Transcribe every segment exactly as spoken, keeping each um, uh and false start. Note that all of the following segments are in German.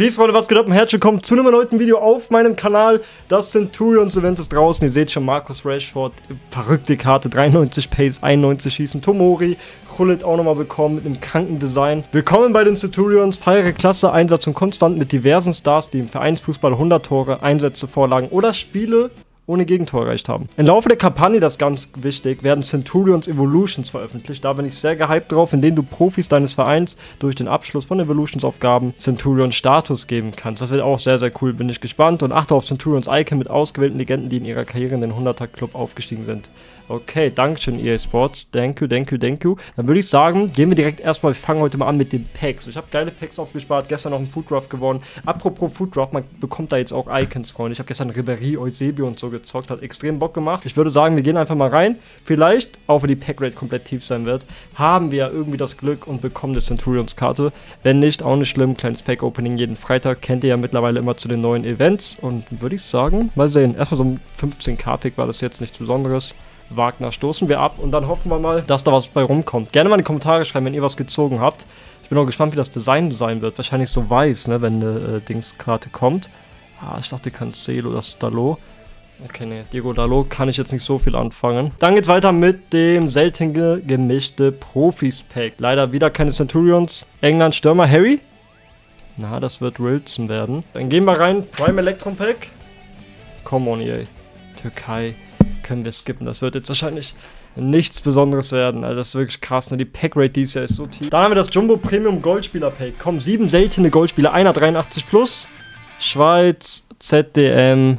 Peace, Freunde, was geht ab und herzlich willkommen zu einem neuen Video auf meinem Kanal. Das Centurions Event ist draußen. Ihr seht schon Marcus Rashford, verrückte Karte, dreiundneunzig Pace, einundneunzig Schießen. Tomori, Gullit auch nochmal bekommen mit einem kranken Design. Willkommen bei den Centurions, feiere Klasse, Einsatz und konstant mit diversen Stars, die im Vereinsfußball hundert Tore, Einsätze, Vorlagen oder Spiele ohne Gegentor erreicht haben. Im Laufe der Kampagne, das ist ganz wichtig, werden Centurions Evolutions veröffentlicht. Da bin ich sehr gehypt drauf, in denen du Profis deines Vereins durch den Abschluss von Evolutions-Aufgaben Centurion Status geben kannst. Das wird auch sehr, sehr cool, bin ich gespannt. Und achte auf Centurions Icon mit ausgewählten Legenden, die in ihrer Karriere in den hunderter Club aufgestiegen sind. Okay, Dankeschön E A Sports. Thank you, thank you, thank you. Dann würde ich sagen, gehen wir direkt erstmal, wir fangen heute mal an mit den Packs. Ich habe geile Packs aufgespart, gestern noch einen Food Draft gewonnen. Apropos Food Draft, man bekommt da jetzt auch Icons, Freunde. Ich habe gestern Ribéry, Eusebio und so gezockt, hat extrem Bock gemacht. Ich würde sagen, wir gehen einfach mal rein. Vielleicht, auch wenn die Packrate komplett tief sein wird, haben wir ja irgendwie das Glück und bekommen eine Centurions-Karte. Wenn nicht, auch nicht schlimm. Kleines Pack-Opening jeden Freitag. Kennt ihr ja mittlerweile immer zu den neuen Events. Und würde ich sagen, mal sehen. Erstmal so ein fünfzehn K Pick war das jetzt nichts Besonderes. Wagner stoßen wir ab und dann hoffen wir mal, dass da was bei rumkommt. Gerne mal in die Kommentare schreiben, wenn ihr was gezogen habt. Ich bin auch gespannt, wie das Design sein wird. Wahrscheinlich so weiß, ne, wenn eine äh, Dingskarte kommt. Ah, ich dachte Cancelo oder Dalot. Okay, ne, Diego Dalot kann ich jetzt nicht so viel anfangen. Dann geht's weiter mit dem selten gemischte Profis-Pack. Leider wieder keine Centurions. England Stürmer Harry. Na, das wird Wilson werden. Dann gehen wir rein. Prime Electron Pack. Come on, ey. Türkei. Können wir skippen. Das wird jetzt wahrscheinlich nichts Besonderes werden. Also das ist wirklich krass. Ne? Die Packrate dieses Jahr ist so tief. Dann haben wir das Jumbo Premium Goldspieler Pack. Kommen sieben seltene Goldspieler. Einer dreiundachtzig plus. Schweiz, Z D M.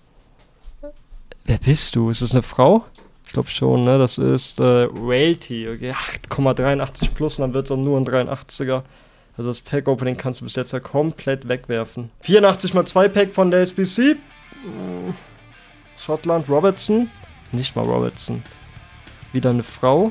Wer bist du? Ist das eine Frau? Ich glaube schon, ne? Das ist äh, Realty. Okay, acht Komma dreiundachtzig plus und dann wird es auch nur ein dreiundachtziger. Also das Pack-Opening kannst du bis jetzt ja komplett wegwerfen. vierundachtzig mal zwei Pack von der S B C. Hm. Schottland, Robertson. Nicht mal Robertson. Wieder eine Frau.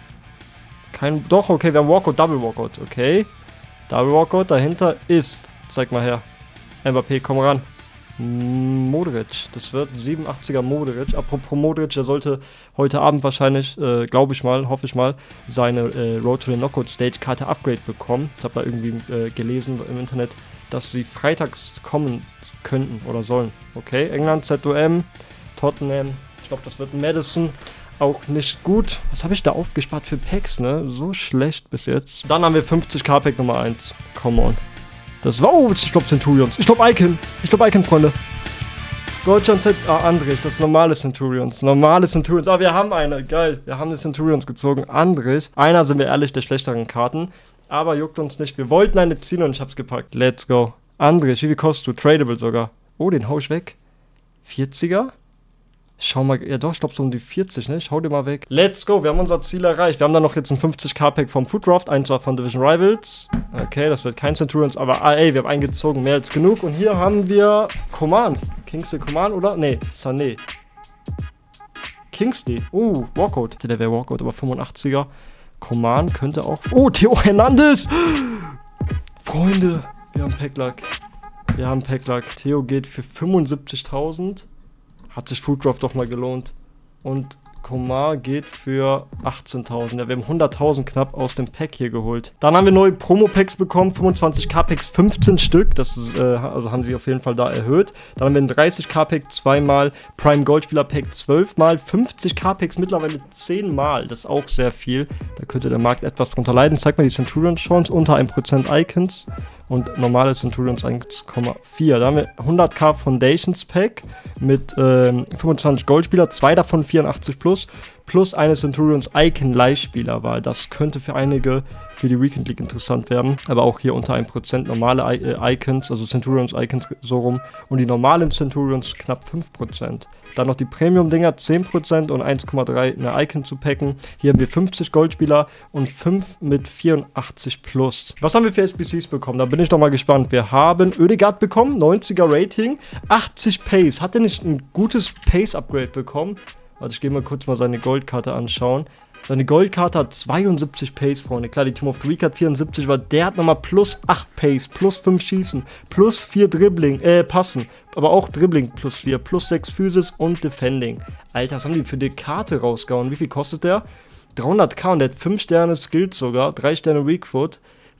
Kein. Doch, okay, wir haben Walkout, Double Walkout. Okay. Double Walkout, dahinter ist. Zeig mal her. Mbappé, komm ran. Modric. Das wird ein siebenundachtziger Modric. Apropos Modric, der sollte heute Abend wahrscheinlich, äh, glaube ich mal, hoffe ich mal, seine äh, Road to the Knockout Stage Karte Upgrade bekommen. Ich habe da irgendwie äh, gelesen im Internet, dass sie freitags kommen könnten oder sollen. Okay, England, Z O M. Tottenham, ich glaube, das wird Madison auch nicht gut. Was habe ich da aufgespart für Packs, ne? So schlecht bis jetzt. Dann haben wir fünfzig K Pack Nummer eins. Come on. Das war, oh, ich glaube Centurions. Ich glaube Icon. Ich glaube Icon, Freunde. Deutschland Z, ah, Andrich, das ist normale Centurions. Normale Centurions. Ah, wir haben eine. Geil. Wir haben eine Centurions gezogen. Andrich. Einer, sind wir ehrlich, der schlechteren Karten. Aber juckt uns nicht. Wir wollten eine ziehen und ich hab's gepackt. Let's go. Andrich, wie viel kostet du? Tradable sogar. Oh, den hau ich weg. vierziger? Schau mal, ja doch, ich glaube so um die vierzig, ne? Ich hau dir mal weg. Let's go, wir haben unser Ziel erreicht. Wir haben dann noch jetzt ein fünfzig K Pack vom Food Draft, eins war von Division Rivals. Okay, das wird kein Centurions, aber ah, ey, wir haben eingezogen, mehr als genug. Und hier haben wir Coman. Kingsley Coman, oder? Nee, Sané. Kingsley. Uh, Walkout. Der wäre Walkout, aber fünfundachtziger. Coman könnte auch... Oh, Theo Hernandez! Freunde, wir haben Packlack. Wir haben Packlack. Theo geht für fünfundsiebzigtausend. Hat sich Food Draft doch mal gelohnt. Und Komar geht für achtzehntausend. Ja, wir haben hunderttausend knapp aus dem Pack hier geholt. Dann haben wir neue Promo-Packs bekommen. fünfundzwanzig K Packs, fünfzehn Stück. Das ist, äh, also haben sie auf jeden Fall da erhöht. Dann haben wir ein dreißig K Pack zweimal. Prime Goldspieler Pack zwölf mal. fünfzig K Packs mittlerweile zehn mal. Das ist auch sehr viel. Da könnte der Markt etwas drunter leiden. Zeig mal die Centurions Chance. Unter ein Prozent Icons. Und normale Centurions eins Komma vier. Da haben wir hundert K Foundations Pack mit ähm, fünfundzwanzig Goldspieler, zwei davon vierundachtzig plus, plus eine Centurions Icon Leihspielerwahl. Das könnte für einige für die Weekend League interessant werden. Aber auch hier unter ein Prozent normale I äh, Icons, also Centurions Icons so rum. Und die normalen Centurions knapp fünf Prozent. Dann noch die Premium-Dinger zehn Prozent und eins Komma drei eine Icon zu packen. Hier haben wir fünfzig Goldspieler und fünf mit vierundachtzig plus. Was haben wir für S B Cs bekommen? Da bin ich doch mal gespannt. Wir haben Oedegaard bekommen, neunziger Rating, achtzig Pace. Hat er nicht ein gutes Pace-Upgrade bekommen? Also ich gehe mal kurz mal seine Goldkarte anschauen. Seine Goldkarte hat zweiundsiebzig Pace, Freunde. Klar, die Team of the Week hat vierundsiebzig, aber der hat nochmal plus acht Pace, plus fünf Schießen, plus vier Dribbling, äh, Passen. Aber auch Dribbling plus vier, plus sechs Physis und Defending. Alter, was haben die für die Karte rausgehauen? Wie viel kostet der? dreihundert K und der hat fünf Sterne Skills sogar, drei Sterne Weakfoot.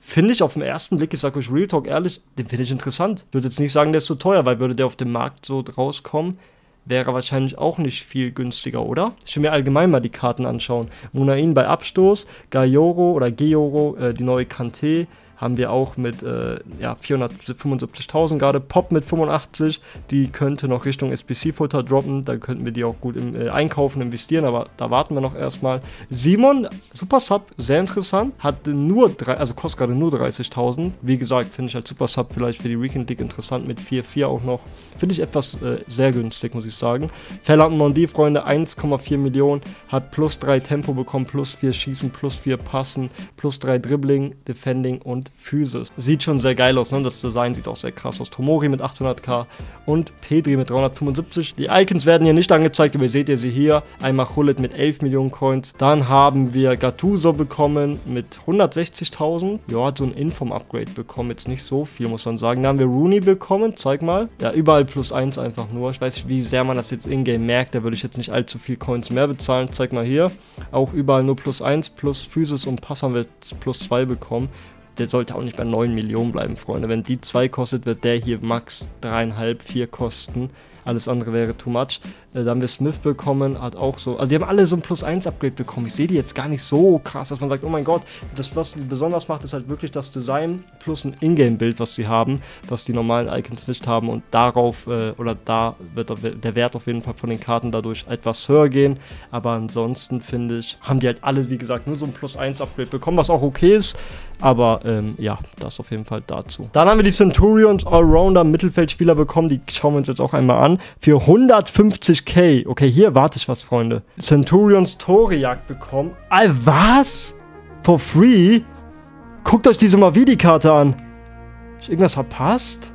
finde ich auf den ersten Blick, ich sage euch Real Talk ehrlich, den finde ich interessant. Ich würde jetzt nicht sagen, der ist so teuer, weil würde der auf dem Markt so rauskommen, wäre er wahrscheinlich auch nicht viel günstiger, oder? Ich will mir allgemein mal die Karten anschauen. Munain bei Abstoß, Gayoro oder Georo, äh, die neue Kante, haben wir auch mit äh, ja, vierhundertfünfundsiebzigtausend gerade. Pop mit fünfundachtzig, die könnte noch Richtung S B C-Futter droppen. Da könnten wir die auch gut im, äh, einkaufen, investieren, aber da warten wir noch erstmal. Simon, Super Sub, sehr interessant. Hat nur, drei, also kostet gerade nur dreißigtausend. Wie gesagt, finde ich als Super Sub vielleicht für die Weekend League interessant mit vier vier auch noch. Finde ich etwas äh, sehr günstig, muss ich sagen. Ferland Mondi, Freunde, eins Komma vier Millionen. Hat plus drei Tempo bekommen, plus vier Schießen, plus vier Passen, plus drei Dribbling, Defending und Physis. Sieht schon sehr geil aus, ne? Das Design sieht auch sehr krass aus. Tomori mit achthunderttausend und Pedri mit dreihundertfünfundsiebzig. Die Icons werden hier nicht angezeigt, aber ihr seht ihr sie hier. Einmal Gullit mit elf Millionen Coins. Dann haben wir Gattuso bekommen mit hundertsechzigtausend. Ja, hat so ein Inform-Upgrade bekommen. Jetzt nicht so viel, muss man sagen. Dann haben wir Rooney bekommen. Zeig mal. Ja, überall plus eins einfach nur. Ich weiß nicht, wie sehr man das jetzt in-game merkt. Da würde ich jetzt nicht allzu viel Coins mehr bezahlen. Zeig mal hier. Auch überall nur plus eins, plus Physis und Pass haben wir plus zwei bekommen. Der sollte auch nicht bei neun Millionen bleiben, Freunde. Wenn die zwei kostet, wird der hier max drei Komma fünf, vier kosten. Alles andere wäre too much. Äh, da haben wir Smith bekommen, hat auch so, also die haben alle so ein Plus eins Upgrade bekommen. Ich sehe die jetzt gar nicht so krass, dass man sagt, oh mein Gott, das, was besonders macht, ist halt wirklich das Design plus ein Ingame-Bild, was sie haben, was die normalen Icons nicht haben. Und darauf, äh, oder da wird der Wert auf jeden Fall von den Karten dadurch etwas höher gehen. Aber ansonsten, finde ich, haben die halt alle, wie gesagt, nur so ein Plus eins Upgrade bekommen, was auch okay ist. Aber ähm, ja, das auf jeden Fall dazu. Dann haben wir die Centurions Allrounder Mittelfeldspieler bekommen. Die schauen wir uns jetzt auch einmal an. Für hundertfünfzigtausend. Okay, hier warte ich was, Freunde. Centurions Torejagd bekommen. All was? For free? Guckt euch diese Mavidi-Karte an. Hab ich irgendwas verpasst?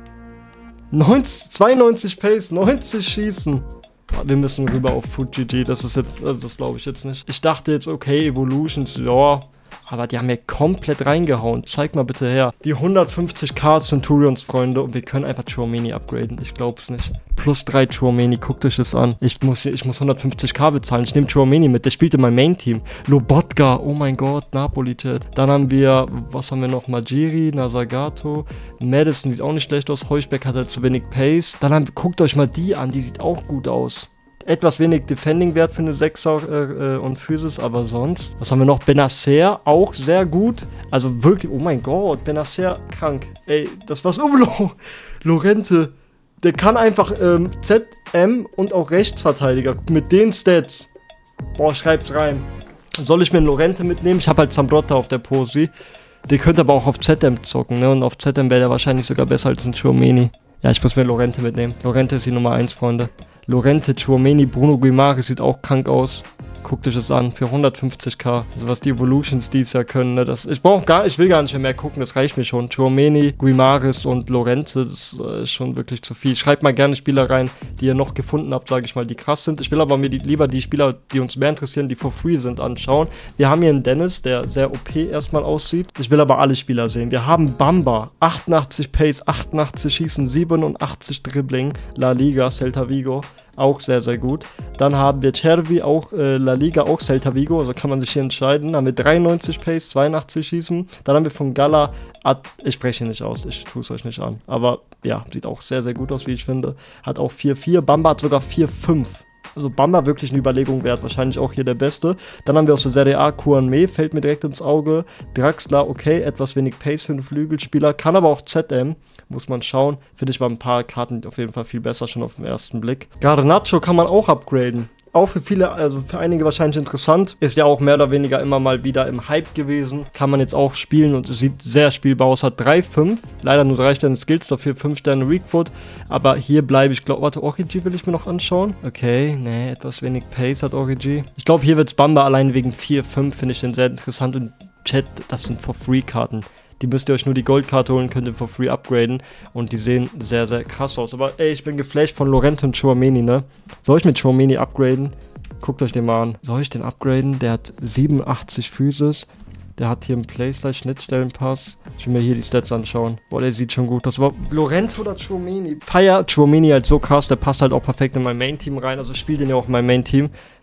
neunzig, zweiundneunzig Pace, neunzig Schießen. Wir müssen rüber auf FUTGG. Das ist jetzt, also das glaube ich jetzt nicht. Ich dachte jetzt, okay, Evolutions, ja. Aber die haben mir komplett reingehauen. Zeig mal bitte her. Die hundertfünfzigtausend Centurions, Freunde. Und wir können einfach Tchouaméni upgraden. Ich glaub's nicht. Plus drei Tchouaméni. Guckt euch das an. Ich muss, ich muss hundertfünfzigtausend bezahlen. Ich nehme Tchouaméni mit. Der spielt in meinem Main-Team. Lobotka. Oh mein Gott. Napoli-Chat. Dann haben wir, was haben wir noch? Majiri, Nasagato. Madison sieht auch nicht schlecht aus. Heuschbeck hat halt zu wenig Pace. Dann haben, guckt euch mal die an. Die sieht auch gut aus. Etwas wenig Defending-Wert für eine sechser äh, und Physis, aber sonst. Was haben wir noch? Benacer, auch sehr gut. Also wirklich, oh mein Gott, Benacer krank. Ey, das war's. Oh, Lorente. Der kann einfach ähm, Z M und auch Rechtsverteidiger mit den Stats. Boah, schreib's rein. Soll ich mir einen Lorente mitnehmen? Ich habe halt Zambrotta auf der Posi. Der könnte aber auch auf Z M zocken, ne? Und auf Z M wäre der wahrscheinlich sogar besser als ein Tchouaméni. Ja, ich muss mir Lorente mitnehmen. Lorente ist die Nummer eins, Freunde. Lorente, Tchouaméni, Bruno Guimaraes sieht auch krank aus. Guckt euch das an, für hundertfünfzigtausend. Also was die Evolutions dies Jahr können, ne? Das, ich brauche gar, ich will gar nicht mehr, mehr gucken, das reicht mir schon. Tchouaméni, Guimaraes und Lorente, das äh, ist schon wirklich zu viel. Schreibt mal gerne Spieler rein, die ihr noch gefunden habt, sage ich mal, die krass sind. Ich will aber mir die, lieber die Spieler, die uns mehr interessieren, die for free sind, anschauen. Wir haben hier einen Dennis, der sehr O P erstmal aussieht. Ich will aber alle Spieler sehen. Wir haben Bamba, achtundachtzig Pace, achtundachtzig Schießen, siebenundachtzig Dribbling, La Liga, Celta Vigo. Auch sehr, sehr gut. Dann haben wir Cervi, auch äh, La Liga, auch Celta Vigo, also kann man sich hier entscheiden. Dann haben wir dreiundneunzig Pace, zweiundachtzig Schießen. Dann haben wir von Gala, Ad, ich spreche nicht aus, ich tue es euch nicht an. Aber ja, sieht auch sehr, sehr gut aus, wie ich finde. Hat auch vier vier, Bamba hat sogar vier fünf. Also Bamba wirklich eine Überlegung wert, wahrscheinlich auch hier der Beste. Dann haben wir aus der Serie A Kouanmé, fällt mir direkt ins Auge. Draxler, okay, etwas wenig Pace für einen Flügelspieler, kann aber auch Z M, muss man schauen. Finde ich bei ein paar Karten auf jeden Fall viel besser, schon auf den ersten Blick. Garnacho kann man auch upgraden. Auch für viele, also für einige wahrscheinlich interessant. Ist ja auch mehr oder weniger immer mal wieder im Hype gewesen. Kann man jetzt auch spielen und es sieht sehr spielbar aus. Hat drei fünf. Leider nur drei Sterne Skills, dafür fünf Sterne Weakfoot. Aber hier bleibe ich, glaube, warte, Origi will ich mir noch anschauen. Okay, nee, etwas wenig Pace hat Origi. Ich glaube, hier wird es Bamba allein wegen vier fünf, finde ich den sehr interessant. Und Chat, das sind For-Free-Karten. Die müsst ihr euch nur die Goldkarte holen, könnt ihr for free upgraden. Und die sehen sehr, sehr krass aus. Aber ey, ich bin geflasht von Lorente und Tchouaméni, ne? Soll ich mit Tchouaméni upgraden? Guckt euch den mal an. Soll ich den upgraden? Der hat siebenundachtzig Physis. Der hat hier einen Playstyle-Schnittstellenpass. Ich will mir hier die Stats anschauen. Boah, der sieht schon gut aus. Aber Lorente oder Tchouaméni? Feier Tchouaméni halt so krass. Der passt halt auch perfekt in mein Main-Team rein. Also ich spiele den ja auch in mein Main-Team.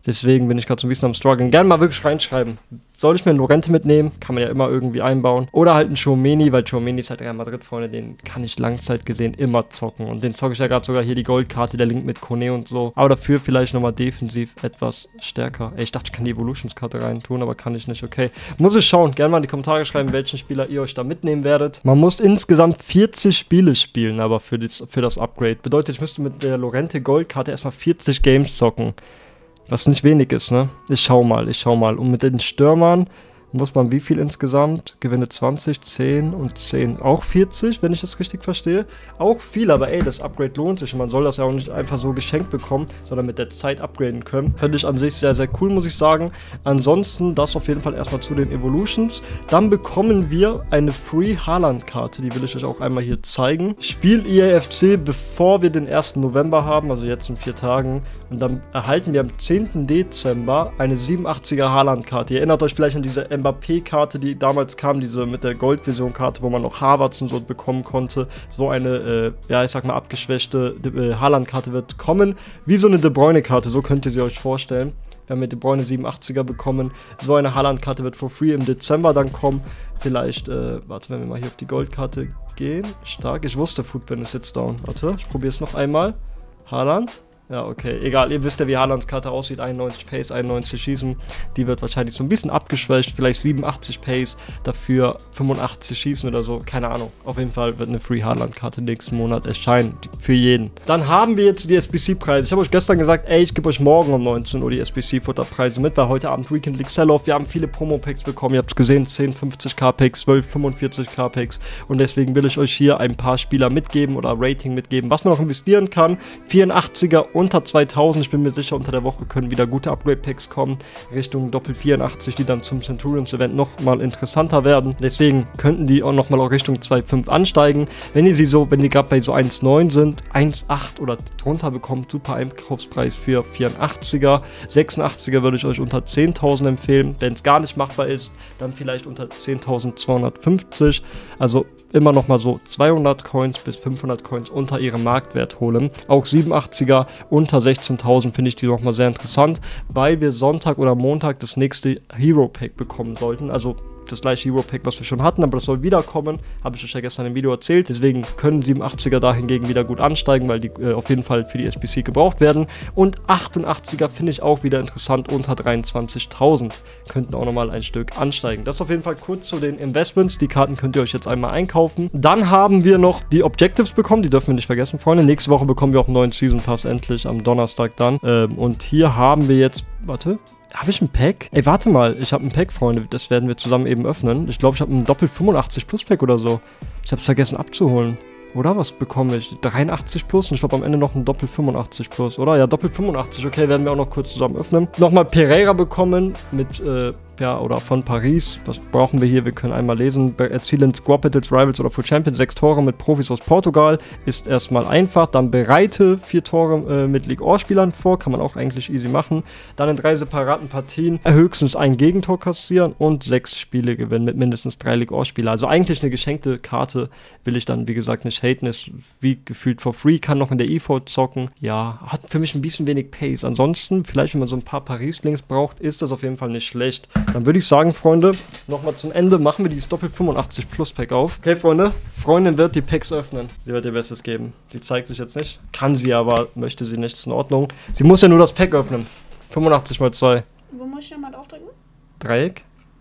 Deswegen bin ich gerade so ein bisschen am struggeln. Gerne mal wirklich reinschreiben. Soll ich mir einen Llorente mitnehmen? Kann man ja immer irgendwie einbauen. Oder halt einen Tchouaméni, weil Tchouaméni ist halt Real Madrid, Freunde. Den kann ich langzeit gesehen immer zocken. Und den zocke ich ja gerade sogar hier die Goldkarte, der Link mit Kone und so. Aber dafür vielleicht nochmal defensiv etwas stärker. Ey, ich dachte, ich kann die Evolutions-Karte reintun, aber kann ich nicht. Okay. Muss ich schauen. Gerne mal in die Kommentare schreiben, welchen Spieler ihr euch da mitnehmen werdet. Man muss insgesamt vierzig Spiele spielen, aber für, die, für das Upgrade. Bedeutet, ich müsste mit der Llorente Goldkarte erstmal vierzig Games zocken. Was nicht wenig ist, ne? Ich schau mal, ich schau mal. Und mit den Stürmern muss man wie viel insgesamt? Gewinne zwanzig, zehn und zehn. Auch vierzig, wenn ich das richtig verstehe. Auch viel, aber ey, das Upgrade lohnt sich. Und man soll das ja auch nicht einfach so geschenkt bekommen, sondern mit der Zeit upgraden können. Finde ich an sich sehr, sehr cool, muss ich sagen. Ansonsten das auf jeden Fall erstmal zu den Evolutions. Dann bekommen wir eine Free Haaland-Karte. Die will ich euch auch einmal hier zeigen. Spiel I A F C, bevor wir den ersten November haben, also jetzt in vier Tagen. Und dann erhalten wir am zehnten Dezember eine siebenundachtziger Haaland-Karte. Ihr erinnert euch vielleicht an diese Mbappé-Karte, die damals kam, diese mit der Gold-Vision-Karte, wo man noch Havertz und so bekommen konnte. So eine, äh, ja, ich sag mal, abgeschwächte äh, Haaland-Karte wird kommen. Wie so eine De Bruyne-Karte, so könnt ihr sie euch vorstellen. Wir haben mit De Bruyne siebenundachtziger bekommen. So eine Haaland-Karte wird for free im Dezember dann kommen. Vielleicht, äh, warte, wenn wir mal hier auf die Goldkarte gehen. Stark, ich wusste, Footbin ist jetzt down. Warte, ich probiere es noch einmal. Haaland. Ja, okay. Egal, ihr wisst ja, wie Haalands Karte aussieht. einundneunzig Pace, einundneunzig Schießen. Die wird wahrscheinlich so ein bisschen abgeschwächt. Vielleicht siebenundachtzig Pace, dafür fünfundachtzig Schießen oder so. Keine Ahnung. Auf jeden Fall wird eine Free Haaland-Karte nächsten Monat erscheinen. Für jeden. Dann haben wir jetzt die S B C-Preise. Ich habe euch gestern gesagt, ey, ich gebe euch morgen um neunzehn Uhr die S B C-Futterpreise mit, weil heute Abend Weekend League Sell-Off. Wir haben viele Promo-Packs bekommen. Ihr habt es gesehen, zehn fünfzig K Packs, zwölf fünfundvierzig K Packs. Und deswegen will ich euch hier ein paar Spieler mitgeben oder Rating mitgeben, was man noch investieren kann. vierundachtziger unter zweitausend. Ich bin mir sicher, unter der Woche können wieder gute Upgrade-Packs kommen, Richtung Doppel vierundachtzig, die dann zum Centurions-Event nochmal interessanter werden. Deswegen könnten die auch nochmal auch Richtung zwei Komma fünf ansteigen. Wenn ihr sie so, wenn die gerade bei so eins Komma neun sind, eins Komma acht oder drunter bekommt, super Einkaufspreis für vierendachtziger. sechsundachtziger würde ich euch unter zehntausend empfehlen. Wenn es gar nicht machbar ist, dann vielleicht unter zehntausendzweihundertfünfzig. Also immer nochmal so zweihundert Coins bis fünfhundert Coins unter ihrem Marktwert holen. Auch siebenundachtziger unter sechzehntausend finde ich die nochmal sehr interessant, weil wir Sonntag oder Montag das nächste Hero Pack bekommen sollten. Also das gleiche Hero Pack, was wir schon hatten, aber das soll wiederkommen. Habe ich euch ja gestern im Video erzählt. Deswegen können siebenundachtziger da hingegen wieder gut ansteigen, weil die äh, auf jeden Fall für die S B C gebraucht werden. Und achtundachtziger finde ich auch wieder interessant, unter dreiundzwanzigtausend. Könnten auch nochmal ein Stück ansteigen. Das auf jeden Fall kurz zu den Investments. Die Karten könnt ihr euch jetzt einmal einkaufen. Dann haben wir noch die Objectives bekommen. Die dürfen wir nicht vergessen, Freunde. Nächste Woche bekommen wir auch einen neuen Season Pass endlich am Donnerstag dann. Ähm, und hier haben wir jetzt, warte, habe ich ein Pack? Ey, warte mal, ich habe ein Pack, Freunde. Das werden wir zusammen eben öffnen. Ich glaube, ich habe ein Doppel fünfundachtzig Plus Pack oder so. Ich habe es vergessen abzuholen. Oder was bekomme ich? dreiundachtzig Plus und ich glaube am Ende noch ein Doppel fünfundachtzig Plus, oder? Ja, Doppel fünfundachtzig. Okay, werden wir auch noch kurz zusammen öffnen. Nochmal Pereira bekommen mit, äh, ja, oder von Paris. Was brauchen wir hier? Wir können einmal lesen. Erzielen Squad Battles, Rivals oder für Champions sechs Tore mit Profis aus Portugal. Ist erstmal einfach. Dann bereite vier Tore äh, mit Ligue-Or-Spielern vor. Kann man auch eigentlich easy machen. Dann in drei separaten Partien höchstens ein Gegentor kassieren und sechs Spiele gewinnen mit mindestens drei Ligue-Or-Spieler. Also eigentlich eine geschenkte Karte. Will ich dann, wie gesagt, nicht haten. Ist wie gefühlt for free. Kann noch in der I V zocken. Ja, hat für mich ein bisschen wenig Pace. Ansonsten, vielleicht wenn man so ein paar Paris-Links braucht, ist das auf jeden Fall nicht schlecht. Dann würde ich sagen, Freunde, nochmal zum Ende machen wir dieses Doppel fünfundachtzig Plus Pack auf. Okay, Freunde, Freundin wird die Packs öffnen. Sie wird ihr Bestes geben. Sie zeigt sich jetzt nicht. Kann sie aber, möchte sie nicht, ist in Ordnung. Sie muss ja nur das Pack öffnen. fünfundachtzig mal zwei. Wo muss ich nochmal draufdrücken? Dreieck.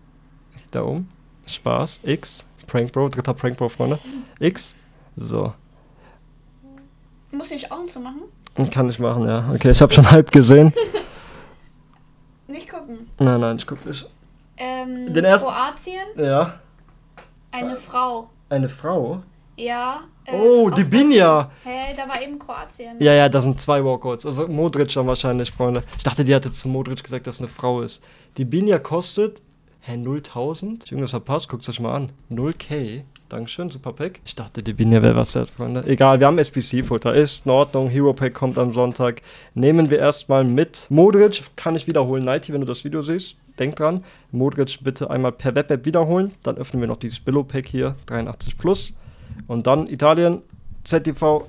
Da oben. Spaß. X. Prank Bro. Dritter Prank Bro, Freunde. X. So. Muss ich Augen zu machen? Kann ich machen, ja. Okay, ich habe schon halb gesehen. Nicht gucken. Nein, nein, ich guck nicht. Ähm, Den ersten- Kroatien, Ja. eine Frau. Eine Frau? Ja. äh, Oh, aus- Dibinja. Hä, da war eben Kroatien. Ja, ja, das sind zwei Walkouts. Also Modric dann wahrscheinlich, Freunde. Ich dachte, die hatte zu Modric gesagt, dass es eine Frau ist. Die Binja kostet, hä, nulltausend? Junge, das verpasst, guckt euch mal an. null K. Dankeschön, super Pack. Ich dachte, die Binja wäre was wert, Freunde. Egal, wir haben S B C-Futter. Ist in Ordnung. Hero Pack kommt am Sonntag. Nehmen wir erstmal mit. Modric kann ich wiederholen. Nighty, wenn du das Video siehst. Denk dran. Modric bitte einmal per Web-App wiederholen. Dann öffnen wir noch dieses Billo-Pack hier. dreiundachtzig Plus. Und dann Italien. Z T V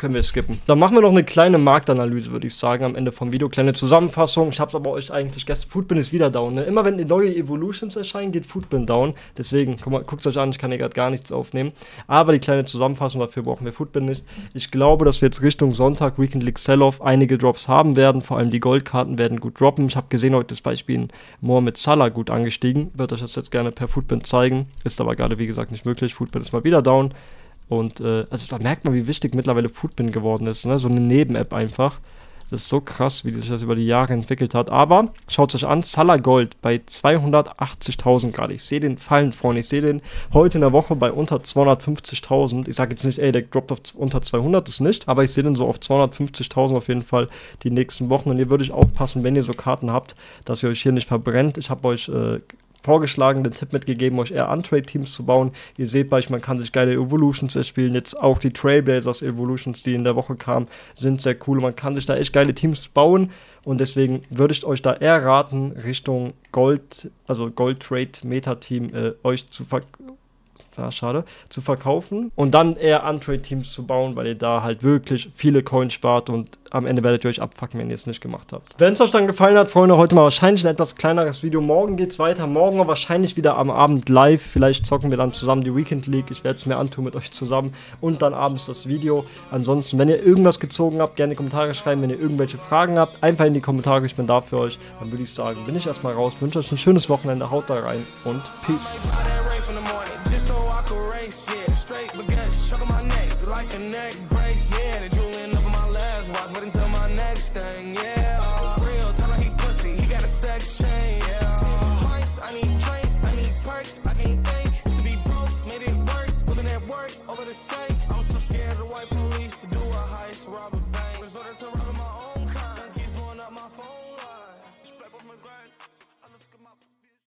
können wir skippen. Dann machen wir noch eine kleine Marktanalyse, würde ich sagen, am Ende vom Video. Kleine Zusammenfassung. Ich habe es aber euch eigentlich gestern. Foodbin ist wieder down. Ne? Immer wenn neue Evolutions erscheinen, geht Foodbin down. Deswegen, guck mal, guckt es euch an, ich kann hier gerade gar nichts aufnehmen. Aber die kleine Zusammenfassung, dafür brauchen wir Foodbin nicht. Ich glaube, dass wir jetzt Richtung Sonntag, Weekend League Sell-Off, einige Drops haben werden. Vor allem die Goldkarten werden gut droppen. Ich habe gesehen, heute das Beispiel Mohamed Salah gut angestiegen. Würde euch das jetzt gerne per Foodbin zeigen. Ist aber gerade, wie gesagt, nicht möglich. Foodbin ist mal wieder down. Und äh, also da merkt man, wie wichtig mittlerweile Foodbin geworden ist. Ne? So eine Neben-App einfach. Das ist so krass, wie sich das über die Jahre entwickelt hat. Aber schaut es euch an, Salah Gold bei zweihundertachtzigtausend gerade. Ich sehe den fallen, Freunde. Ich sehe den heute in der Woche bei unter zweihundertfünfzigtausend. Ich sage jetzt nicht, ey, der droppt auf unter zweihundert, das nicht. Aber ich sehe den so auf zweihundertfünfzigtausend auf jeden Fall die nächsten Wochen. Und ihr würdet aufpassen, wenn ihr so Karten habt, dass ihr euch hier nicht verbrennt. Ich habe euch äh, vorgeschlagen, den Tipp mitgegeben, euch eher Untrade-Teams zu bauen. Ihr seht bei euch, man kann sich geile Evolutions erspielen. Jetzt auch die Trailblazers Evolutions, die in der Woche kamen, sind sehr cool. Man kann sich da echt geile Teams bauen. Und deswegen würde ich euch da eher raten, Richtung Gold, also Gold-Trade-Meta-Team äh, euch zu verkaufen. Ja, schade, zu verkaufen und dann eher Untrade-Teams zu bauen, weil ihr da halt wirklich viele Coins spart und am Ende werdet ihr euch abfucken, wenn ihr es nicht gemacht habt. Wenn es euch dann gefallen hat, Freunde, heute mal wahrscheinlich ein etwas kleineres Video. Morgen geht's weiter, morgen wahrscheinlich wieder am Abend live. Vielleicht zocken wir dann zusammen die Weekend League. Ich werde es mir antun mit euch zusammen und dann abends das Video. Ansonsten, wenn ihr irgendwas gezogen habt, gerne in die Kommentare schreiben. Wenn ihr irgendwelche Fragen habt, einfach in die Kommentare, ich bin da für euch. Dann würde ich sagen, bin ich erstmal raus, wünsche euch ein schönes Wochenende, haut da rein und Peace. Straight baguettes, choking my neck like a neck.